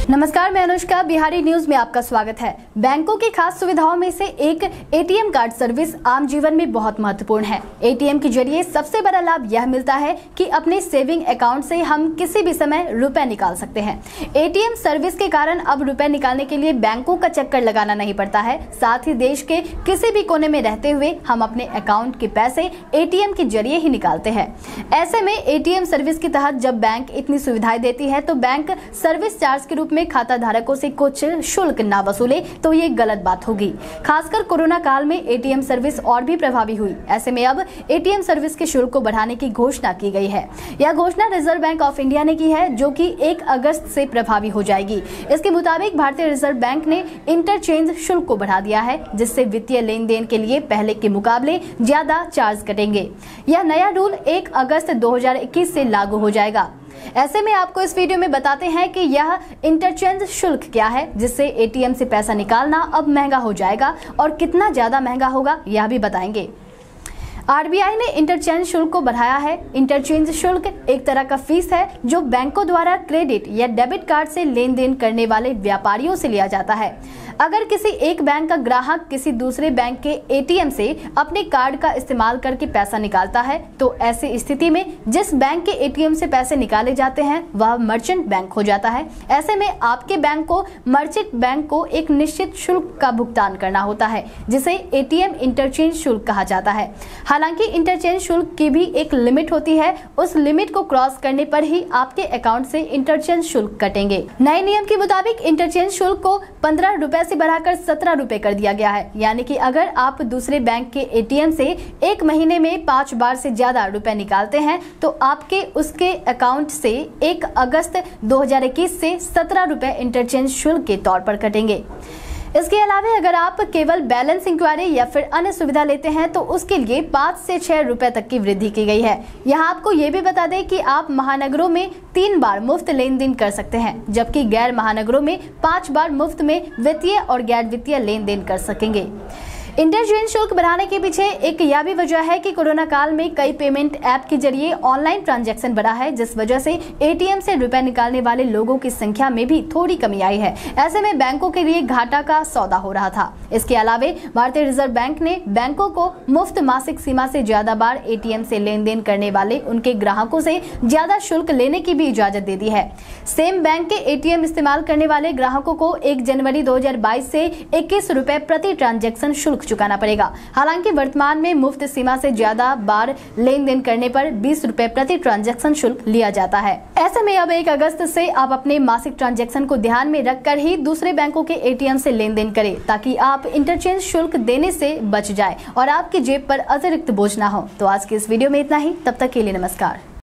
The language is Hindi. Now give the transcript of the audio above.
नमस्कार, मैं अनुष्का, बिहारी न्यूज में आपका स्वागत है। बैंकों की खास सुविधाओं में से एक एटीएम कार्ड सर्विस आम जीवन में बहुत महत्वपूर्ण है। एटीएम के जरिए सबसे बड़ा लाभ यह मिलता है कि अपने सेविंग अकाउंट से हम किसी भी समय रुपए निकाल सकते हैं। एटीएम सर्विस के कारण अब रुपए निकालने के लिए बैंकों का चक्कर लगाना नहीं पड़ता है। साथ ही देश के किसी भी कोने में रहते हुए हम अपने अकाउंट के पैसे एटीएम के जरिए ही निकालते हैं। ऐसे में एटीएम सर्विस के तहत जब बैंक इतनी सुविधाएं देती है तो बैंक सर्विस चार्ज के रूप में खाता धारकों से कुछ शुल्क ना वसूले तो ये गलत बात होगी। खासकर कोरोना काल में एटीएम सर्विस और भी प्रभावी हुई। ऐसे में अब एटीएम सर्विस के शुल्क को बढ़ाने की घोषणा की गई है। यह घोषणा रिजर्व बैंक ऑफ इंडिया ने की है, जो कि 1 अगस्त से प्रभावी हो जाएगी। इसके मुताबिक भारतीय रिजर्व बैंक ने इंटरचेंज शुल्क को बढ़ा दिया है, जिससे वित्तीय लेन देन के लिए पहले के मुकाबले ज्यादा चार्ज कटेंगे। यह नया रूल 1 अगस्त 2021 से लागू हो जाएगा। ऐसे में आपको इस वीडियो में बताते हैं कि यह इंटरचेंज शुल्क क्या है, जिससे एटीएम से पैसा निकालना अब महंगा हो जाएगा और कितना ज्यादा महंगा होगा यह भी बताएंगे। आरबीआई ने इंटरचेंज शुल्क को बढ़ाया है। इंटरचेंज शुल्क एक तरह का फीस है जो बैंकों द्वारा क्रेडिट या डेबिट कार्ड से लेन देन करने वाले व्यापारियों से लिया जाता है। अगर किसी एक बैंक का ग्राहक किसी दूसरे बैंक के एटीएम से अपने कार्ड का इस्तेमाल करके पैसा निकालता है, तो ऐसी स्थिति में जिस बैंक के एटीएम से पैसे निकाले जाते हैं वह मर्चेंट बैंक हो जाता है। ऐसे में आपके बैंक को मर्चेंट बैंक को एक निश्चित शुल्क का भुगतान करना होता है, जिसे एटीएम इंटरचेंज शुल्क कहा जाता है। हालांकि इंटरचेंज शुल्क की भी एक लिमिट होती है। उस लिमिट को क्रॉस करने पर ही आपके अकाउंट से इंटरचेंज शुल्क कटेंगे। नए नियम के मुताबिक इंटरचेंज शुल्क को 15 रुपए से बढ़ाकर 17 रुपए कर दिया गया है। यानी कि अगर आप दूसरे बैंक के एटीएम से एक महीने में 5 बार से ज्यादा रुपए निकालते हैं तो आपके उसके अकाउंट से 1 अगस्त 2021 से 17 रुपए इंटरचेंज शुल्क के तौर पर कटेंगे। इसके अलावा अगर आप केवल बैलेंस इंक्वायरी या फिर अन्य सुविधा लेते हैं तो उसके लिए 5 से 6 रुपए तक की वृद्धि की गई है। यहाँ आपको ये भी बता दें कि आप महानगरों में 3 बार मुफ्त लेन देन कर सकते हैं, जबकि गैर महानगरों में 5 बार मुफ्त में वित्तीय और गैर वित्तीय लेन देन कर सकेंगे। इंटरचेंज शुल्क बढ़ाने के पीछे एक यह भी वजह है कि कोरोना काल में कई पेमेंट ऐप के जरिए ऑनलाइन ट्रांजैक्शन बढ़ा है, जिस वजह से एटीएम से रुपए निकालने वाले लोगों की संख्या में भी थोड़ी कमी आई है। ऐसे में बैंकों के लिए घाटा का सौदा हो रहा था। इसके अलावा भारतीय रिजर्व बैंक ने बैंकों को मुफ्त मासिक सीमा से ज्यादा बार एटीएम से लेन देन करने वाले उनके ग्राहकों से ज्यादा शुल्क लेने की भी इजाजत दे दी है। सेम बैंक के एटीएम इस्तेमाल करने वाले ग्राहकों को 1 जनवरी 2022 से 21 रुपए प्रति ट्रांजैक्शन शुल्क चुकाना पड़ेगा। हालांकि वर्तमान में मुफ्त सीमा से ज्यादा बार लेन देन करने पर 20 रुपए प्रति ट्रांजैक्शन शुल्क लिया जाता है। ऐसे में अब 1 अगस्त से आप अपने मासिक ट्रांजैक्शन को ध्यान में रखकर ही दूसरे बैंकों के एटीएम से लेन देन करें, ताकि आप इंटरचेंज शुल्क देने से बच जाए और आपकी जेब पर अतिरिक्त बोझ ना हो। तो आज की इस वीडियो में इतना ही। तब तक के लिए नमस्कार।